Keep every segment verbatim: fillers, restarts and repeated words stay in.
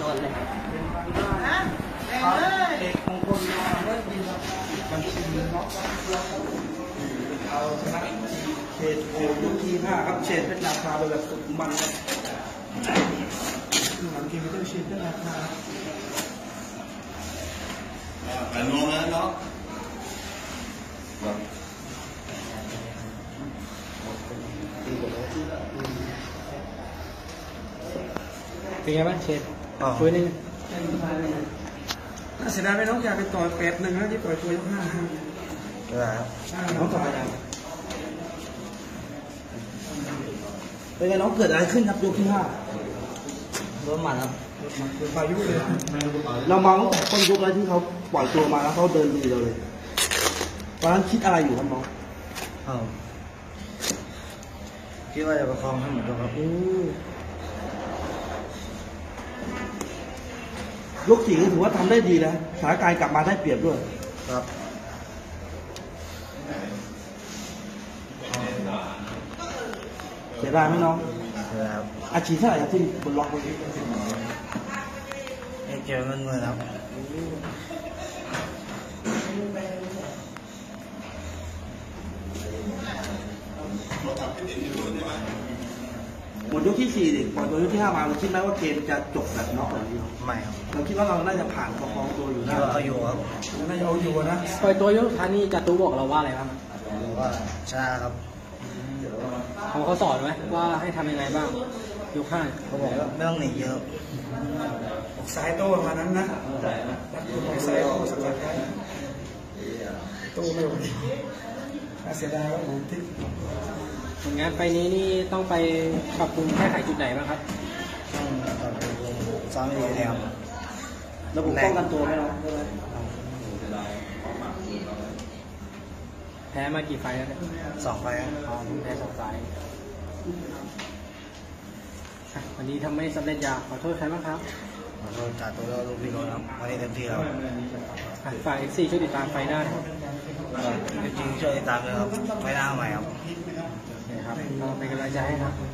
ดนเลยเอกมงคลเลิศดีครับบัญชีเนาะเอาชนะเฉดโอ้ยทีห้าครับเฉดเป็นราคาแบบสุดมันครับหลังเกมไม่ต้องเฉดเป็นราคาแต่น้องนะเนาะเป็นไงบ้างเชฟคุยนึงเสียดายไม่น้องอยากไปต่อยแปดหนึ่งนะที่ต่อยตัวยกห้าครับน้องต่อยเป็นไงน้องเกิดอะไรขึ้นครับยกที่ห้าโดนหมัดครับเป็นพายุเลยเรามองตั้งแต่ต้นยกแล้วที่เขาปล่อยตัวมาแล้วเขาเดินดีเราเลยตอนนั้นคิดอะไรอยู่ครับน้องคิดว่าจะประคองให้เหมือนกันครับยกสี่ถือว่าทำได้ดีแล้วสถานการณ์กลับมาได้เปรียบด้วยครับเสียดายไหมน้องอาชีพเท่าไหร่ที่บนล็อกบนนี้เกี่ยวเงินเลยครับหมดยกที่สี่ดิปล่อยตัวยกที่ห้ามาเราคิดไหมว่าเกมจะจบแบบน็อกแบบนี้ไม่ครับเราคิดว่าเราน่าจะผ่านประคองตัวอยู่นะเอาอยู่ครับน่าจะเอาอยู่นะปล่อยตัวยกท้ายนี้จัตุบอกเราว่าอะไรบ้างว่าชนะครับเขาเขาสอนไหมว่าให้ทำยังไงบ้างยกห้าเขาบอกไม่ต้องหนีเยอะออกสายโต้ประมาณนั้นนะออกสายโต้สกัดโต้ไม่ไหวเสียดายว่าผมที่ผลงานไปนี้นี่ต้องไปปรับปรุงแก้ไขจุดไหนบ้างครับต้องปรับปรุงซ้อมดีแล้วระบบป้องกันตัวไหมน้องแพ้มากี่ไฟแล้วสองไฟอ๋อแพ้สองไฟวันนี้ทำไม่สำเร็จอยากขอโทษใครบ้างครับขอโทษจากตัวเราลูกพี่น้องครับวันนี้เต็มที่แล้วฝ่ายเอฟซีช่วยติดตามไฟได้จริงช่วยติดตามเลยครับไฟหน้าใหม่ครับครับเราเป็นกำลังใจให้ครับ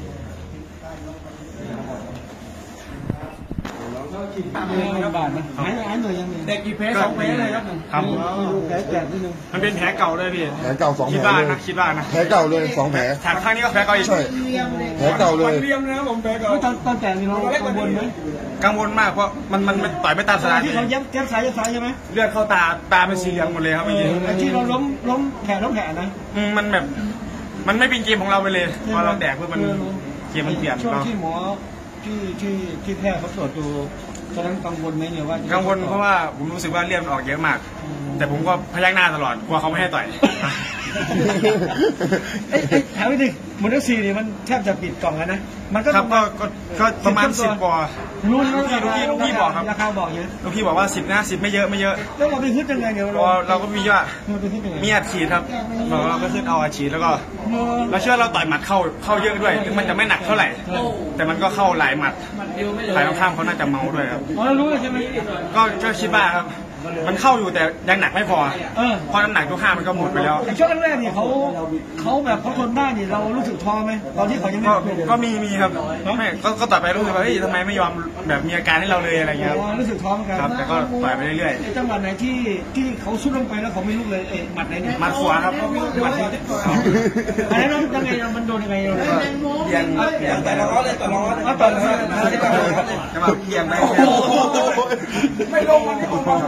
เด็กกี่เพลสองเพลเลยครับครับแผลแก่นิดนึงมันเป็นแผลเก่าเลยพี่แผลเก่าสองแผลคิดบ้านนะคิดบ้านนะแผลเก่าเลยสองแผลฉากข้างนี้ก็แผลเก่าอีกใช่แผลเก่าเลยเรียมนะผมแผลเก่าตอนตอนแต่นี่เรากังวลไหมกังวลมากเพราะมันมันต่อยไม่ตามสถานที่เขาเย็บเย็บสายเย็บสายใช่ไหมเลือดเข้าตาตาเป็นสีเหลืองหมดเลยครับเมื่อกี้ที่เราล้มล้มแผลล้มแผลนะมันแบบมันไม่เป็นเกมของเราไปเลยพอเราแตกเพื่อมันเกมมันเปลี่ยนช่วงที่หมอที่ที่ที่แพทย์เขาตรวจดูตอนนั้นกังวลไหมเนี่ยว่ากังวลเพราะว่าผมรู้สึกว่าเลือดมันออกเยอะมากแต่ผมก็พยักหน้าตลอดกลัวเขาไม่ให้ต่อยถามนิดนึงมูลนิธินี่มันแทบจะปิดกล่องแล้วนะมันก็ครับก็ก็ประมาณสิบกว่ารุ่นลูกพี่ลูกพี่ลูกพี่บอกครับราคาบอกเยอะลูกพี่บอกว่าสิบนะสิบไม่เยอะไม่เยอะแล้วเราไปขึ้นยังไงเดี๋ยวเราเราก็มีว่ามีอัดฉีดครับเราก็ขึ้นเอาอัดฉีดแล้วก็เราเชื่อเราต่อยหมัดเข้าเข้าเยอะด้วยถึงมันจะไม่หนักเท่าไหร่แต่มันก็เข้าหลายหมัดฝ่ายตรงข้ามเขาน่าจะเมาด้วยครับอ๋อรู้เลยใช่ไหมก็ก็คิดว่าครับมันเข้าอยู่แต่ยังหนักไม่พอเพราะน้ำหนักตัวข้ามันก็หมดไปแล้วช่วงแรกๆนี่เขาเขาแบบเขาทนได้นี่เรารู้สึกท้อไหมตอนที่เขายังไม่ก็มีมีครับไม่ก็ต่อไปรู้สึกว่าเฮ้ยทำไมไม่ยอมแบบมีอาการให้เราเลยอะไรเงี้ยรู้สึกท้อเหมือนกันครับแต่ก็ต่อยไปเรื่อยๆจังหวะไหนที่ที่เขาซุดลงไปแล้วเขาไม่ลุกเลยเอ๊ะหมัดไหนเนี่ยหมัดขวาครับหมัดนี้อันนั้นยังไงมันโดนยังไงเราเบี่ยงเบี่ยงแต่เราเลยแต่เราเลยต่อเลยจะมาเบี่ยงไปไม่ลงมัน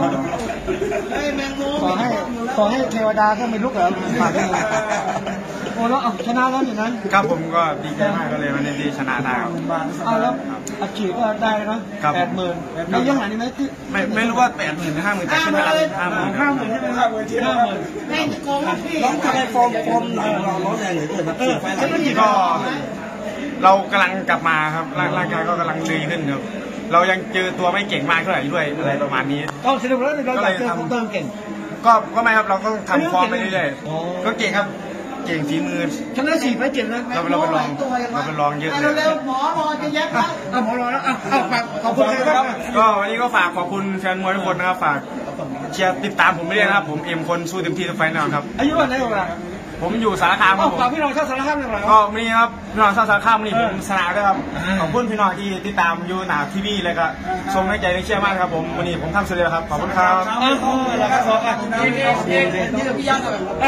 ขอให้ขอให้เทวดาก็ไม่ลุกเหรอโอ้แล้วชนะแล้วอยู่นะครับผมก็ดีใจมากก็เลยวันนี้ที่ชนะได้ครับเอาแล้วอัดฉีดก็ได้นะแปดหมื่นในยังไงนี่ไหมที่ไม่ไม่รู้ว่าแปดหมื่นหรือห้าหมื่นแต่ขึ้นมาห้าหมื่นห้าหมื่นใช่ไหมห้าหมื่นห้าหมื่นแม่งโกงพี่น้องทำไมฟอร์มฟอร์มหลังเราร้อนแรงเหลือเกินครับก็เรากำลังกลับมาครับร่างกายก็กำลังดีขึ้นครับเรายังเจอตัวไม่เก่งมากเท่าไหร่ด้วยอะไรประมาณนี้ก็สรุปแล้วเราอยากเจอเติมเก่งก็ก็ไม่ครับเราก็ทำฟอร์มไปเรื่อยๆก็เก่งครับเก่งฝีมือชนะสี่ไปเจ็ดแล้วเราเราไปลองเราไปลองเยอะเลยเร็วหมอรอจะแยกครับหมอรอแล้วอ่ะฝากขอบคุณครับก็วันนี้ก็ฝากขอบคุณแฟนมวยทุกคนนะครับฝากเชียร์ติดตามผมไม่ได้นะครับผมเอ็มคนสู้เต็มที่ทุกไฟแน่นอนครับอายุเท่าไหร่ของเราผมอยู่สารคามครับผมพี่น้องชาวสารคามหน่อยก็มีครับพี่น้องชาวสารคามนี่ผมชนะด้วยครับขอบคุณพี่น้องที่ติดตามอยู่หนาทีวีเลยก็ชมให้ใจในเชื่อมากครับผมวันนี้ผมทำเสร็จแล้วครับขอบคุณครับแล้วก็สองอ่ะนี่นี่นี่พี่ยักษ์